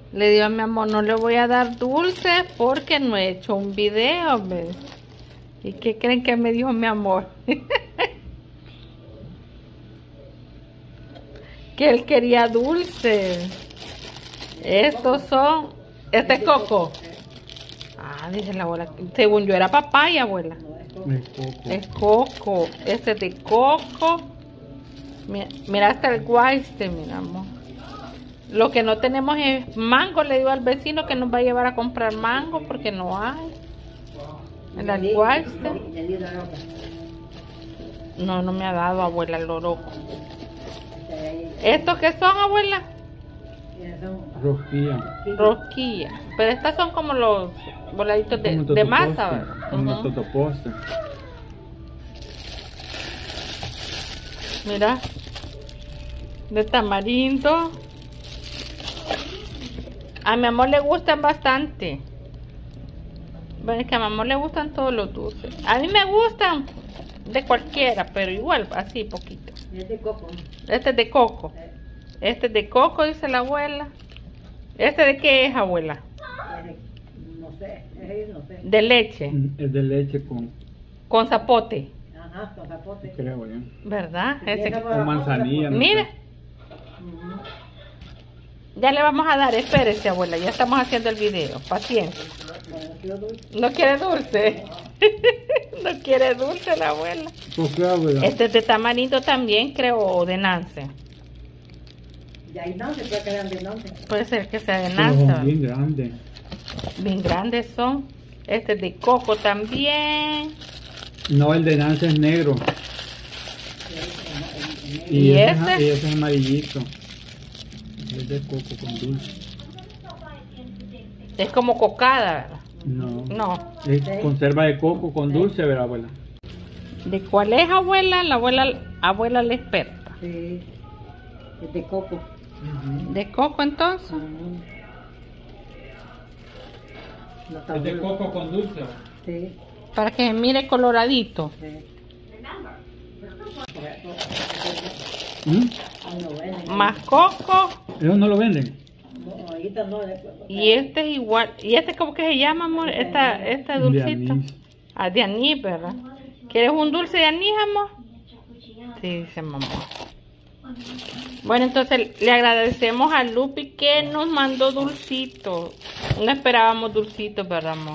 Le digo a mi amor, no le voy a dar dulces porque no he hecho un video, ¿ves? ¿Y qué creen que me dijo mi amor? Que él quería dulces. Estos son... Este es coco. Ah, dice la abuela. Según yo era papaya, abuela. Es coco. Este es de coco. Mira hasta el guayste, mira, amor. Lo que no tenemos es mango. Le digo al vecino que nos va a llevar a comprar mango porque no hay. El alguaste. No, no me ha dado, abuela, el loroco. ¿Estos qué son, abuela? Rosquilla. Rosquilla. Pero estas son como los voladitos de masa, ¿verdad? Como totopostes. Mira. De tamarindo. A mi amor le gustan bastante. Bueno, es que a mi amor le gustan todos los dulces. A mí me gustan de cualquiera, pero igual, así poquito. Es de coco. Este es de coco. Este es de coco, dice la abuela. ¿Este de qué es, abuela? No sé, no sé. De leche. Es de leche Con zapote. Ajá, con zapote. creo yo. ¿Verdad? Con manzanilla. No Mire. sé. Ya le vamos a dar, espérese, abuela. Ya estamos haciendo el video. Paciencia. ¿No quiere dulce? No quiere dulce la abuela. ¿Por qué, abuela? Este es de tamarindo también, creo, o de Nance. Ya hay Nance, puede quedar de Nance. Puede ser que sea de Pero Nance. son bien grandes. Bien grandes son. Este es de coco también. No, el de Nance es negro. ¿Y ese este? y ese es amarillito. Es de coco con dulce. Es como cocada, ¿verdad? No. No. Es conserva de coco con dulce, ¿verdad, abuela? ¿De cuál es, abuela? La abuela la experta. Sí, es de coco. ¿De coco entonces? No está Es de duro. coco con dulce. Sí, Para que se mire coloradito. sí. ¿Mm? No venden. Más coco. ¿Eso no lo venden? No, ahorita no. Y este es igual. ¿Y este cómo que se llama, amor? Esta dulcito. anís. Ah, de anís, ¿verdad? ¿Quieres un dulce de anís, amor? Sí, dice mamá. Bueno, entonces le agradecemos a Lupi que nos mandó dulcitos. No esperábamos dulcitos, ¿verdad, amor?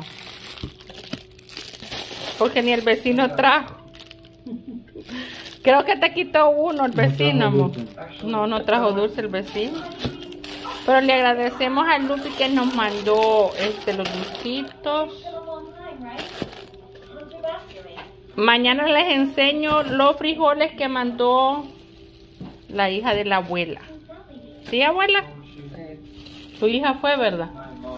Porque ni el vecino trajo. Creo que te quitó uno el vecino, amor. No, no trajo dulce el vecino. Pero le agradecemos a Lupi que nos mandó los dulcitos. Mañana les enseño los frijoles que mandó la hija de la abuela. ¿Sí, abuela? Tu hija fue, ¿verdad?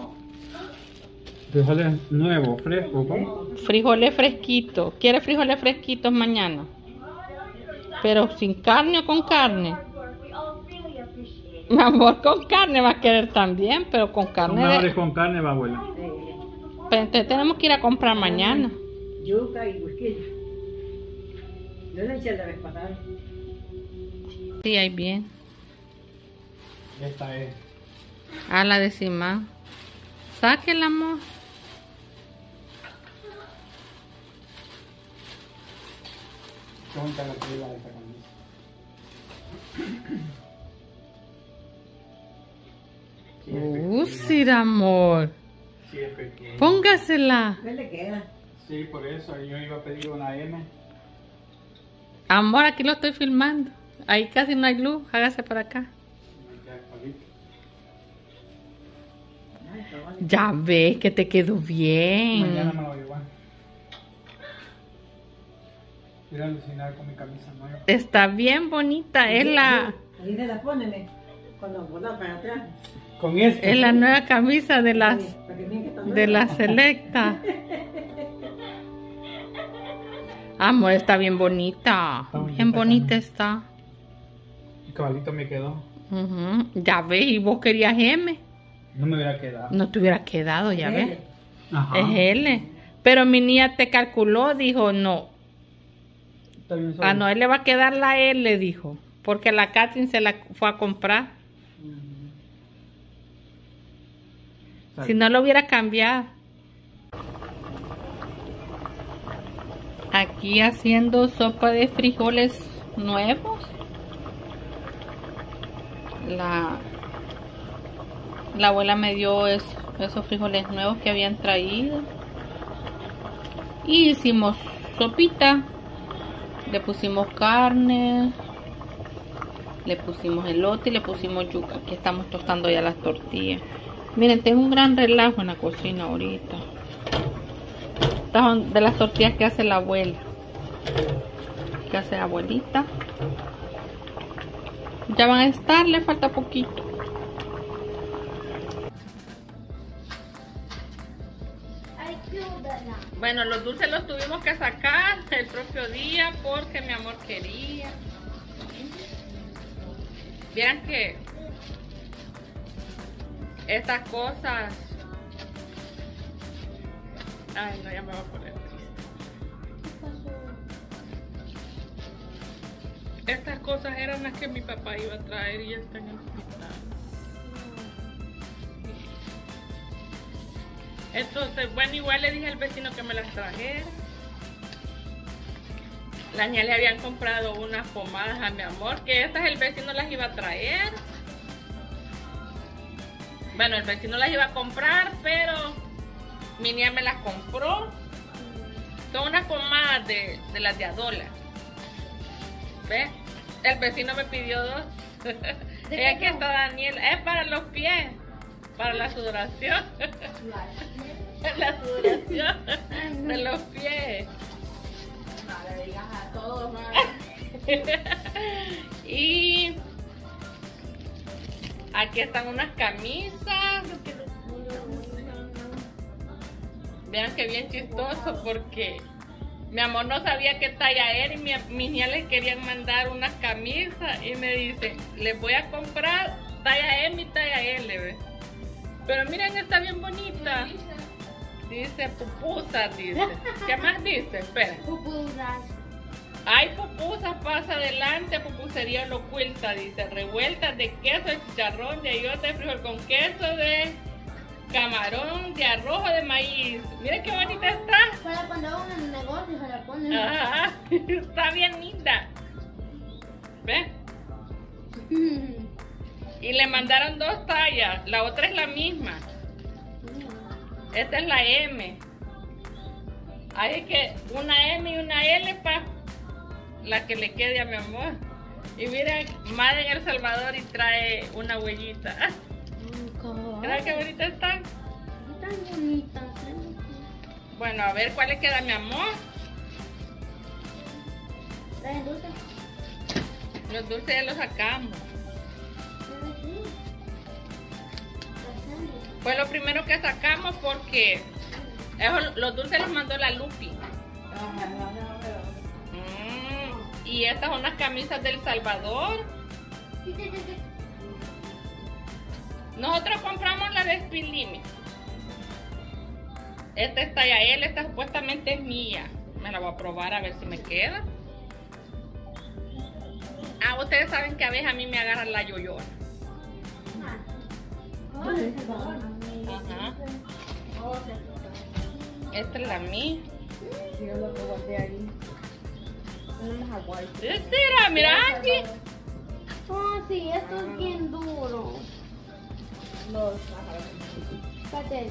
Frijoles nuevos, frescos, ¿cómo? Frijoles fresquitos. ¿Quiere frijoles fresquitos mañana? Pero sin carne o con carne. Mi amor, con carne va a querer también, pero con Son carne. mejores con carne, va, abuela. Pero entonces tenemos que ir a comprar mañana. Yuca y huesquillo. Yo le eché la vez pasada. Sí, ahí bien. Esta es. A la décima. Sáquela, amor. Tonta la tela de esta camisa. Sí, amor. Sí, es pequeña. Póngasela. ¿Qué le queda? Sí, por eso yo iba a pedir una M. Amor, aquí lo estoy filmando. Ahí casi no hay luz. Hágase por acá. Ya ves que te quedó Mañana bien. me lo voy a llevar. Ir a alucinar con mi camisa nueva. Está bien bonita. Es la Póneme cuando volá para atrás. Con este. es la nueva camisa de las Para que miren que está de la Selecta. Amor, está bien bonita. Está bonita Bien bonita también. está. El caballito me quedó. Ujú. Ya ves, y vos querías M. No me hubiera quedado. No te hubiera quedado, ya ves. Ajá. Es L. Pero mi niña te calculó, dijo no. Está bien A Noel le va a quedar la L, dijo. Porque la Katrin se la fue a comprar. Si no lo hubiera cambiado. Aquí haciendo sopa de frijoles nuevos. La abuela me dio esos frijoles nuevos que habían traído. Y hicimos sopita. Le pusimos carne. Le pusimos elote y le pusimos yuca. Aquí estamos tostando ya las tortillas. Miren, tengo un gran relajo en la cocina ahorita. Estas son de las tortillas que hace la abuela. Que hace la abuelita. Ya van a estar, le falta poquito. Bueno, los dulces los tuvimos que sacar el propio día porque mi amor quería. Vieran que estas cosas... Ay, no, ya me voy a poner triste. Estas cosas eran las que mi papá iba a traer y ya están en el hospital. Entonces, bueno, igual le dije al vecino que me las trajera. La niña le habían comprado unas pomadas a mi amor, que estas el vecino las iba a traer. Bueno, el vecino las iba a comprar, pero mi niña me las compró. Son unas pomadas de las de Adola. ¿Ves? El vecino me pidió dos. Aquí está Daniela. Es para los pies. Para la sudoración. La sudoración de los pies. No le digas a todos, ¿no? Y aquí están unas camisas. Vean que bien chistoso porque mi amor no sabía qué talla era y mis niñas les querían mandar unas camisas y me dice, les voy a comprar talla M y talla L, ¿ves? Pero miren, está bien bonita. Dice pupusas, dice. ¿Qué más dice? Espera. Pupusas. Hay pupusas, pasa adelante, pupusería lo oculta, dice. Revueltas de queso, de chicharrón, de ayote, de frijol con queso, de camarón, de arroz o de maíz. Miren qué bonita está. Para cuando hago un negocio se la ponen. Ajá, está bien linda. ¿Ves? Y le mandaron dos tallas. La otra es la misma. Esta es la M. Hay que una M y una L para la que le quede a mi amor. Y miren, Madre en El Salvador y trae una huellita. ¿Verdad qué bonita están? Están bonitas. Bueno, a ver cuál le queda a mi amor. ¿Traen dulces? Los dulces ya los sacamos. Fue lo primero que sacamos porque los dulces los mandó la Lupi. Y estas son las camisas del Salvador. Nosotros compramos la de Speed Limit. Esta es talla L, esta supuestamente es mía. Me la voy a probar a ver si me queda. Ah, ustedes saben que a veces a mí me agarra la yoyona. Ajá. Esta es la mía. Yo lo que guardé ahí. Mira, mira aquí. Oh, sí, esto es bien duro. Espérate.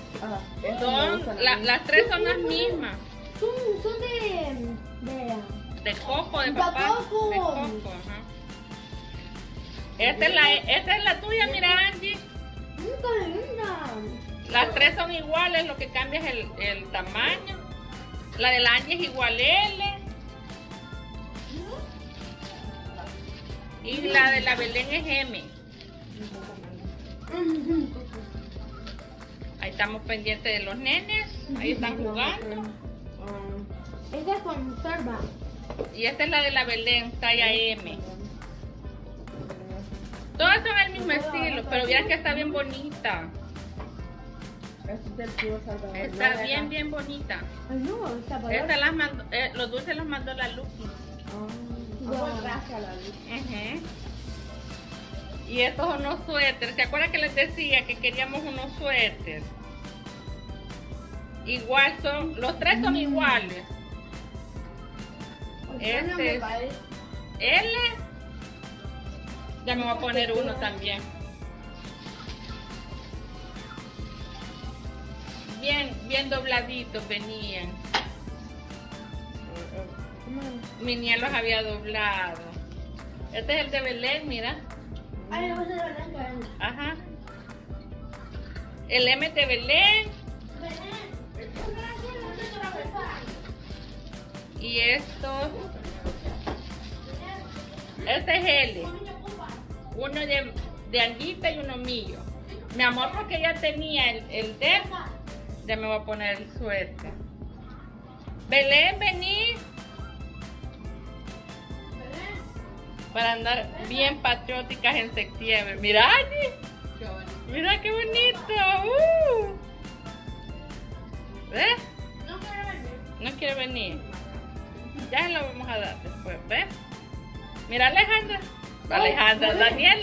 Las tres son las mismas. Son De coco, de de papá. coco. De coco, ajá. Esta es la tuya, mira Angie. Qué linda. Las tres son iguales, lo que cambia es el tamaño. La de la Angie es igual L. Y la de la Belén es M. Ahí estamos pendientes de los nenes. Ahí están jugando. Esta es conserva. Y esta es la de la Belén, talla M. Todas son el mismo estilo, pero vieran que está bien bonita. Está bien bonita. Ay, no, está por Esta las mandó, los dulces los mandó la Lupi. Gracias a la luz. Y estos son unos suéteres. ¿Se acuerdan que les decía que queríamos unos suéteres? Igual son, los tres son iguales. Este es L. Ya me voy a poner uno también. Bien dobladitos venían. Mi niña los había doblado. Este es el de Belén, mira. Ajá. El M de Belén. Y estos. Este es L. Uno de Anguita y uno mío. Mi amor, porque ella tenía el D. Ya me voy a poner el suéter. Belén, vení. Para andar bien patrióticas en septiembre. Mira, Angie. Mira qué bonito. ¿Ves? No quiere venir. Ya se lo vamos a dar después, ¿ves? Mira, Alejandra. Alejandra, Daniela.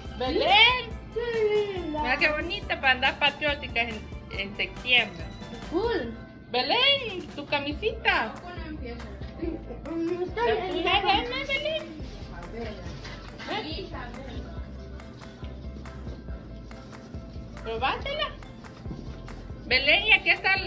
Belén. Mira qué bonita para andar patrióticas en septiembre. Cool. Belén, tu camisita. Belén. Probátela. Belén, y aquí está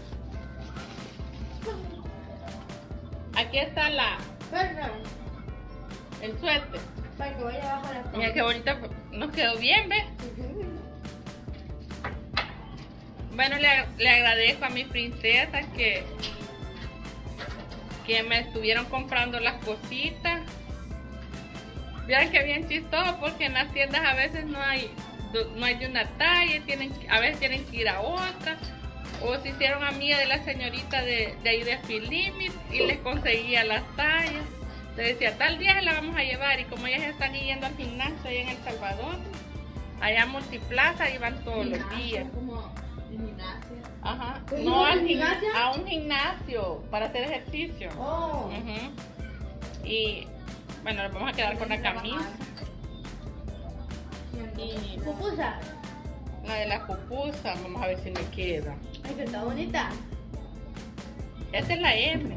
el suéter. Para que vaya abajo la Mira qué bonita, nos quedó bien, ¿ves? Bueno, le agradezco a mis princesas que me estuvieron comprando las cositas. Vean que bien chistoso, porque en las tiendas a veces no hay de una talla, a veces tienen que ir a otra, o se hicieron amigas de la señorita de ahí de Filimit y les conseguía las tallas. Le decía, tal día se la vamos a llevar, y como ellas están yendo al gimnasio allá en El Salvador, allá en Multiplaza, ahí van todos los días. Como gimnasia. Ajá. No, a un gimnasio para hacer ejercicio. Oh. Y bueno, nos vamos a quedar con la camisa. Y Pupusa. la de la pupusa, vamos a ver si me queda. Ay, que está bonita. Esta es la M.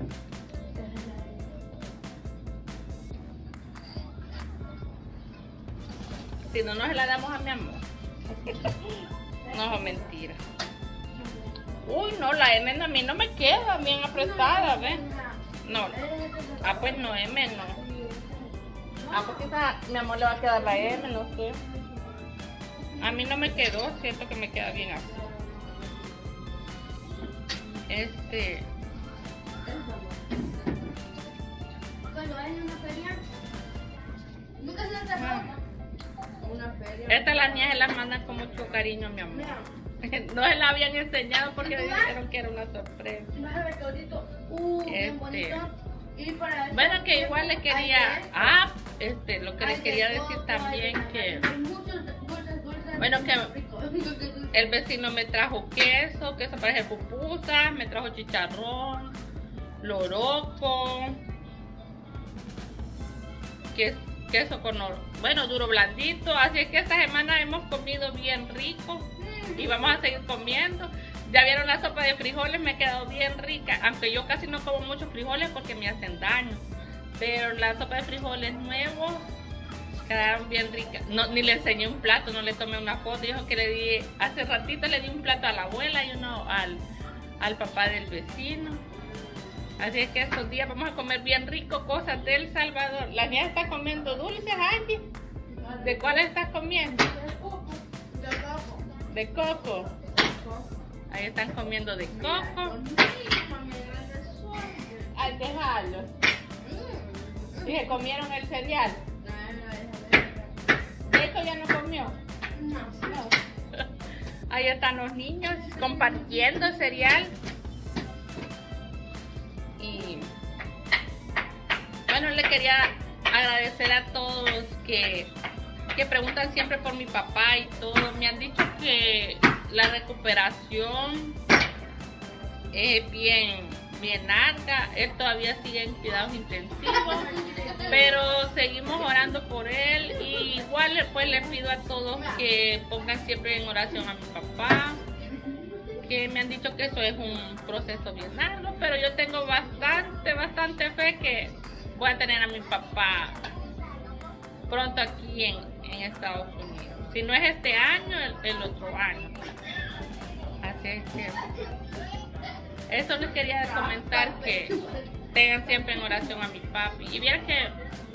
Si no, no se la damos a mi amor. No, mentira. Uy, no, la M a mí no me queda bien apretada, ¿ves? No. Ah, pues no, M no. Ah, pues quizás mi amor le va a quedar la M, no sé. A mí no me quedó, siento que me queda bien así. Cuando hay una feria, nunca se la trabaja. Una feria. Estas las niñas se las mandan con mucho cariño, mi amor. No se la habían enseñado porque le dijeron que era una sorpresa. Vas a ver qué bonito. Bien bonito. Y para eso, Bueno, que igual le quería... lo que les quería decir también que... Bueno, que el vecino me trajo queso para hacer pupusas, me trajo chicharrón, loroco, queso con duro blandito. Así es que esta semana hemos comido bien rico y vamos a seguir comiendo. Ya vieron la sopa de frijoles, me ha quedado bien rica, aunque yo casi no como muchos frijoles porque me hacen daño, pero la sopa de frijoles nuevos quedaron bien ricas. No, ni le enseñé un plato, no le tomé una foto. Dijo que le di, hace ratito le di un plato a la abuela y uno al papá del vecino. Así es que estos días vamos a comer bien rico, cosas del Salvador. La niña está comiendo dulces, Angie. ¿De cuál estás comiendo? De coco. Ahí están comiendo de coco. Al dejarlo. Y se comieron el cereal. ¿Esto ya no comió? No. Ahí están los niños compartiendo cereal. Y bueno, le quería agradecer a todos que preguntan siempre por mi papá y todo. Me han dicho que la recuperación es bien bien larga. Él todavía sigue en cuidados intensivos, pero seguimos orando por él. Y igual pues le pido a todos que pongan siempre en oración a mi papá, que me han dicho que eso es un proceso bien largo, pero yo tengo bastante fe que voy a tener a mi papá pronto aquí en Estados Unidos. Si no es este año, el otro año. Así es que eso les quería comentar, que tengan siempre en oración a mi papi. Y vieran que,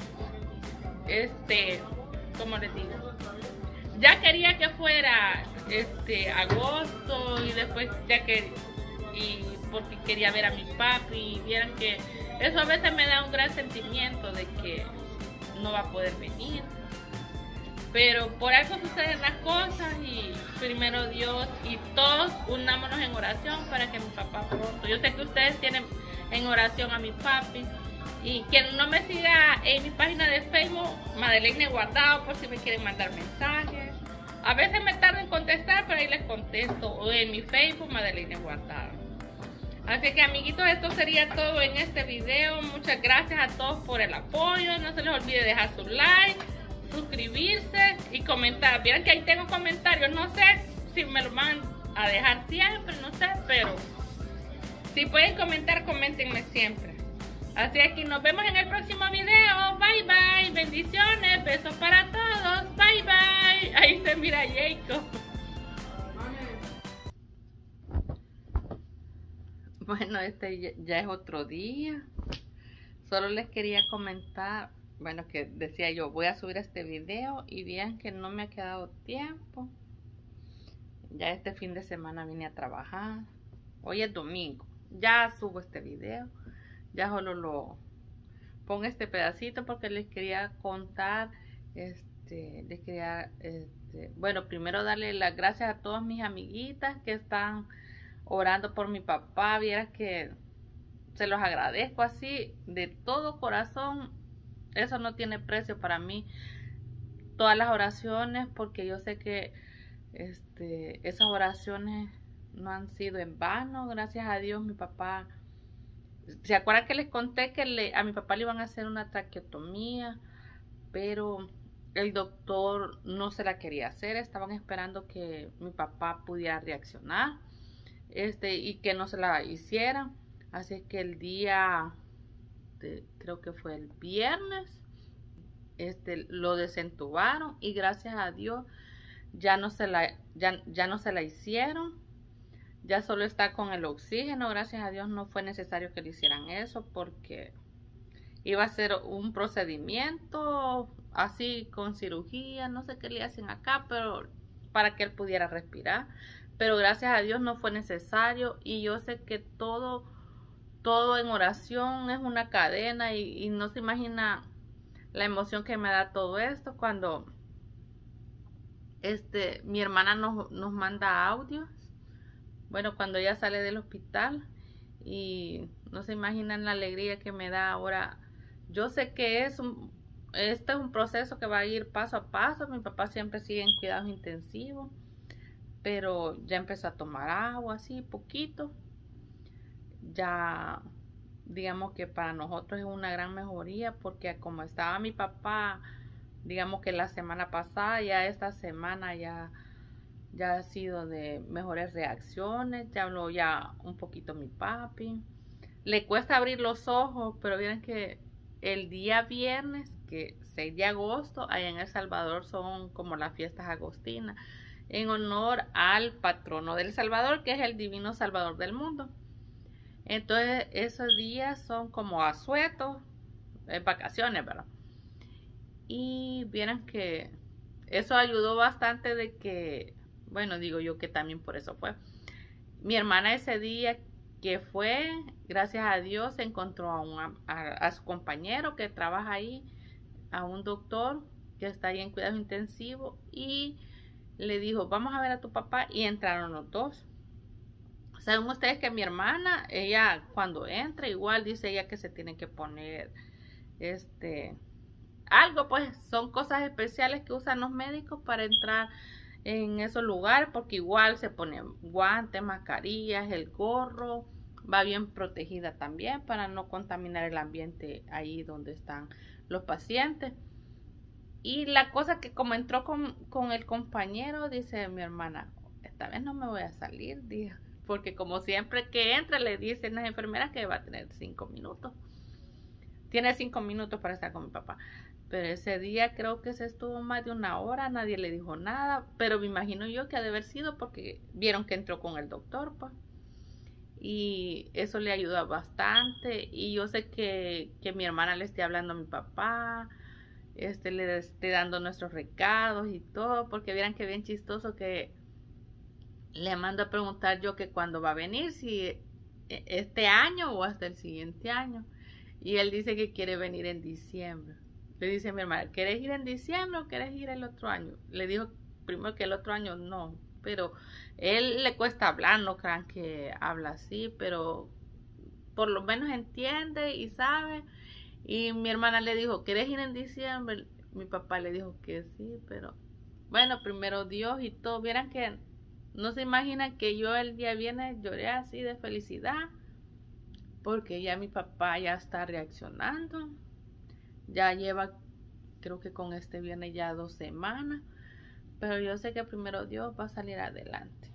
como les digo, ya quería que fuera agosto y después porque quería ver a mi papi, y vieran que eso a veces me da un gran sentimiento de que no va a poder venir, pero por algo suceden las cosas, y primero Dios, y todos unámonos en oración para que mi papá pronto. Yo sé que ustedes tienen en oración a mi papi, y quien no me siga en mi página de Facebook, Madeleine Guardado, por si me quieren mandar mensajes. A veces me tardo en contestar, pero ahí les contesto, o en mi Facebook, Madeleine Guardado. Así que, amiguitos, esto sería todo en este video. Muchas gracias a todos por el apoyo. No se les olvide dejar su like, suscribirse y comentar. Vieron que ahí tengo comentarios. No sé si me lo van a dejar siempre, no sé, pero si pueden comentar, coméntenme siempre. Así que nos vemos en el próximo video. Bye, bye. Bendiciones. Besos para todos. Bye, bye. Ahí se mira Jacob. Bueno, ya es otro día. Solo les quería comentar, bueno, que decía yo, voy a subir este video y vean que no me ha quedado tiempo. Ya este fin de semana vine a trabajar. Hoy es domingo. Ya subo este video. Ya solo lo pongo este pedacito porque les quería contar, bueno, primero darle las gracias a todas mis amiguitas que están orando por mi papá. Vieras que se los agradezco así de todo corazón. Eso no tiene precio para mí, todas las oraciones, porque yo sé que esas oraciones no han sido en vano. Gracias a Dios mi papá, ¿se acuerdan que les conté que a mi papá le iban a hacer una traqueotomía, pero el doctor no se la quería hacer? Estaban esperando que mi papá pudiera reaccionar y que no se la hicieran. Así que el día, creo que fue el viernes, lo desentubaron, y gracias a Dios ya no se la hicieron. Ya solo está con el oxígeno. Gracias a Dios no fue necesario que le hicieran eso, porque iba a ser un procedimiento así con cirugía, no sé qué le hacen acá, pero para que él pudiera respirar. Pero gracias a Dios no fue necesario, y yo sé que todo en oración es una cadena, y no se imagina la emoción que me da todo esto cuando mi hermana nos manda audios. Bueno, cuando ella sale del hospital, y no se imaginan la alegría que me da ahora. Yo sé que este es un proceso que va a ir paso a paso. Mi papá siempre sigue en cuidados intensivos, pero ya empezó a tomar agua así poquito. Ya digamos que para nosotros es una gran mejoría, porque como estaba mi papá, digamos que la semana pasada, ya esta semana ya ha sido de mejores reacciones. Ya habló ya un poquito mi papi. Le cuesta abrir los ojos, pero vieron que el día viernes, que 6 de agosto, allá en El Salvador son como las fiestas agostinas, en honor al patrono del Salvador, que es el divino Salvador del mundo. Entonces esos días son como asuetos, vacaciones, ¿verdad? Y vieron que eso ayudó bastante, de que, bueno, digo yo que también por eso fue. Mi hermana ese día que fue, gracias a Dios, encontró a su compañero que trabaja ahí, a un doctor que está ahí en cuidados intensivos, y le dijo, vamos a ver a tu papá, y entraron los dos. Saben ustedes que mi hermana, ella cuando entra, igual dice ella que se tiene que poner algo, pues son cosas especiales que usan los médicos para entrar en esos lugares, porque igual se ponen guantes, mascarillas, el gorro, va bien protegida también para no contaminar el ambiente ahí donde están los pacientes. Y la cosa que como entró con el compañero, dice mi hermana, esta vez no me voy a salir, dijo, porque como siempre que entra le dicen las enfermeras que va a tener 5 minutos. Tiene 5 minutos para estar con mi papá. Pero ese día creo que se estuvo más de 1 hora, nadie le dijo nada, pero me imagino yo que ha de haber sido porque vieron que entró con el doctor, pues. Y eso le ayuda bastante. Y yo sé que mi hermana le esté hablando a mi papá, le esté dando nuestros recados y todo, porque vieran que bien chistoso que le mando a preguntar yo que cuándo va a venir, si este año o hasta el siguiente año. Y él dice que quiere venir en diciembre. Le dice a mi hermana, ¿quieres ir en diciembre o quieres ir el otro año? Le dijo primero que el otro año no, pero él le cuesta hablar, no crean que habla así, pero por lo menos entiende y sabe. Y mi hermana le dijo, ¿quieres ir en diciembre? Mi papá le dijo que sí, pero bueno, primero Dios y todo. Vieran que no se imaginan que yo el día viernes lloré así de felicidad, porque ya mi papá ya está reaccionando. Ya lleva, creo que con este viernes ya 2 semanas, pero yo sé que primero Dios va a salir adelante.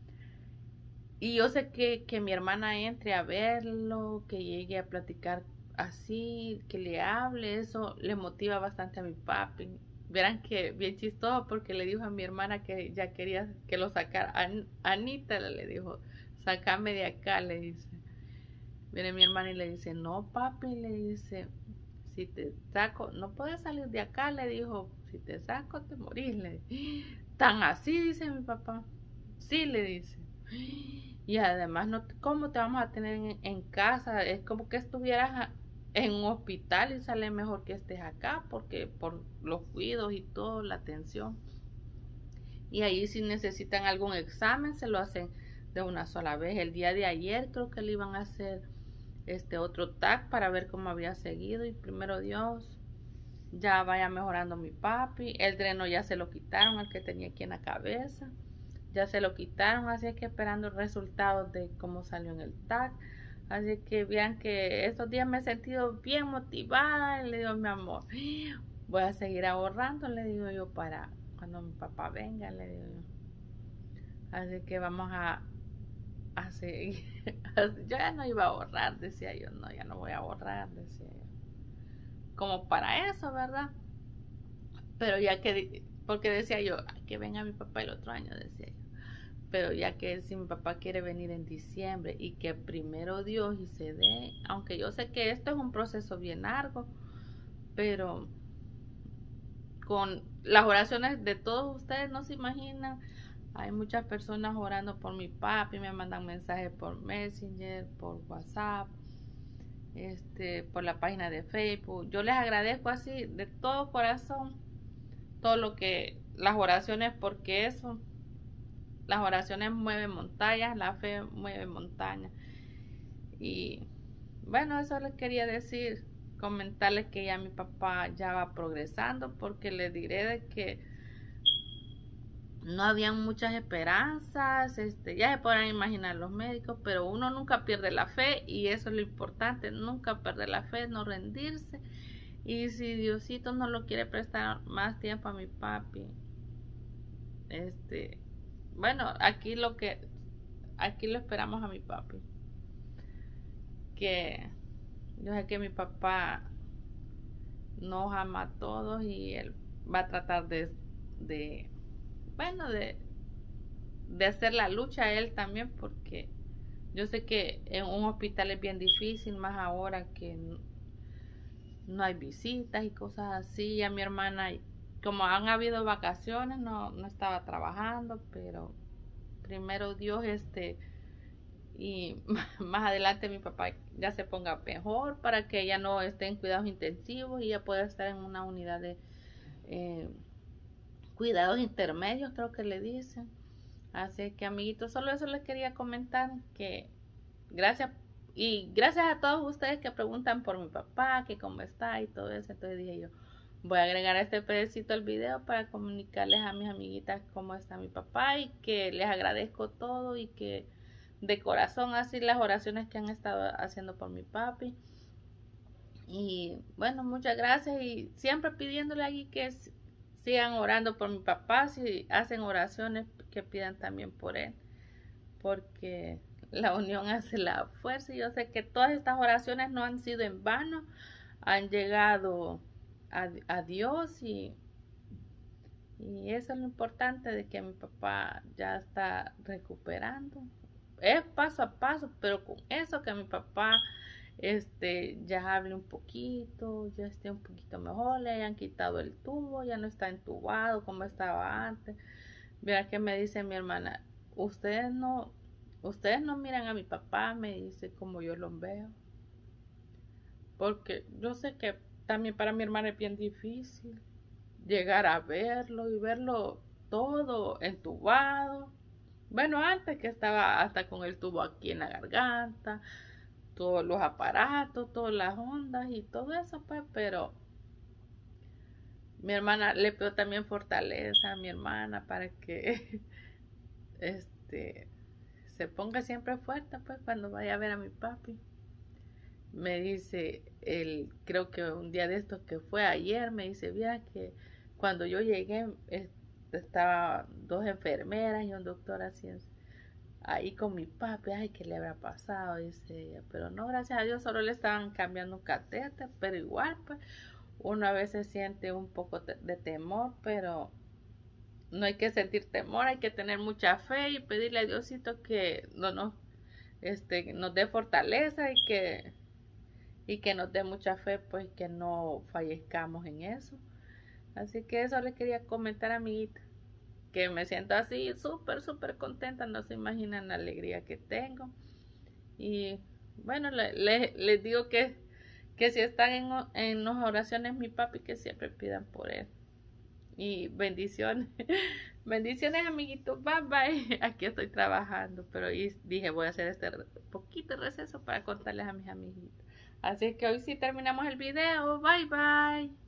Y yo sé que mi hermana entre a verlo, que llegue a platicar así, que le hable, eso le motiva bastante a mi papi. Verán que bien chistoso porque le dijo a mi hermana que ya quería que lo sacara. Anita le dijo, sácame de acá, le dice. Viene mi hermana y le dice, no papi, le dice, si te saco, no puedes salir de acá, le dijo, si te saco te morís, le dice. Tan así, dice mi papá. Sí, le dice. Y además, no, ¿cómo te vamos a tener en casa? Es como que estuvieras en un hospital y sale mejor que estés acá, porque por los cuidados y todo, la atención. Y ahí si necesitan algún examen, se lo hacen de una sola vez. El día de ayer creo que le iban a hacer otro TAC para ver cómo había seguido, y primero Dios ya vaya mejorando mi papi. El dreno ya se lo quitaron, el que tenía aquí en la cabeza ya se lo quitaron, así que esperando resultados de cómo salió en el TAC. Así que vean que estos días me he sentido bien motivada. Le digo, mi amor, voy a seguir ahorrando, le digo yo, para cuando mi papá venga, le digo yo. Así que vamos a seguir. Yo ya no iba a ahorrar, decía yo, no, ya no voy a ahorrar, decía yo. Como para eso, ¿verdad? Pero ya que, porque decía yo, que venga mi papá el otro año, decía yo. Pero ya que si mi papá quiere venir en diciembre y que primero Dios y se dé, aunque yo sé que esto es un proceso bien largo, pero con las oraciones de todos ustedes no se imaginan. Hay muchas personas orando por mi papi, me mandan mensajes por Messenger, por WhatsApp, por la página de Facebook. Yo les agradezco así de todo corazón todo lo que, las oraciones, porque eso, las oraciones mueven montañas, la fe mueve montañas. Y bueno, eso les quería decir, comentarles que ya mi papá ya va progresando, porque les diré de que no habían muchas esperanzas, ya se podrán imaginar los médicos, pero uno nunca pierde la fe, y eso es lo importante, nunca perder la fe, no rendirse. Y si Diosito no lo quiere prestar más tiempo a mi papi, bueno, aquí lo esperamos a mi papi, que yo sé que mi papá nos ama a todos, y él va a tratar de hacer la lucha a él también, porque yo sé que en un hospital es bien difícil, más ahora que no hay visitas y cosas así. A mi hermana, como han habido vacaciones, no estaba trabajando, pero primero Dios, y más adelante mi papá ya se ponga mejor, para que ella no esté en cuidados intensivos y ella pueda estar en una unidad de cuidados intermedios, creo que le dicen. Así que, amiguitos, solo eso les quería comentar, que gracias a todos ustedes que preguntan por mi papá, que cómo está y todo eso. Entonces dije yo, voy a agregar este pedacito al video para comunicarles a mis amiguitas cómo está mi papá, y que les agradezco todo, y que de corazón así las oraciones que han estado haciendo por mi papi. Y bueno, muchas gracias y siempre pidiéndole allí que sigan orando por mi papá, si hacen oraciones que pidan también por él, porque la unión hace la fuerza y yo sé que todas estas oraciones no han sido en vano, han llegado a Dios y eso es lo importante de que mi papá ya está recuperando. Es paso a paso, pero con eso que mi papá ya hable un poquito, ya esté un poquito mejor, le hayan quitado el tubo, ya no está entubado como estaba antes. Mira que me dice mi hermana, ustedes no miran a mi papá, me dice, como yo lo veo. Porque yo sé que también para mi hermana es bien difícil llegar a verlo y verlo todo entubado. Bueno, antes que estaba hasta con el tubo aquí en la garganta, todos los aparatos, todas las ondas y todo eso, pues, pero mi hermana le pidió también fortaleza a mi hermana para que se ponga siempre fuerte, pues, cuando vaya a ver a mi papi. Me dice, creo que un día de estos que fue ayer, me dice, mira que cuando yo llegué, estaban 2 enfermeras y un doctor así ahí con mi papi. Ay, ¿qué le habrá pasado? Dice ella, pero no, gracias a Dios, solo le estaban cambiando un catéter, pero igual, pues, uno a veces siente un poco de temor, pero no hay que sentir temor, hay que tener mucha fe y pedirle a Diosito que nos dé fortaleza y que nos dé mucha fe, pues, que no fallezcamos en eso. Así que eso les quería comentar, amiguita, que me siento así súper contenta, no se imaginan la alegría que tengo. Y bueno, les digo que si están en las oraciones mi papi, que siempre pidan por él. Y bendiciones, bendiciones, amiguitos, bye bye. Aquí estoy trabajando, pero dije voy a hacer este poquito receso para contarles a mis amiguitos. Así que hoy sí terminamos el video, bye bye.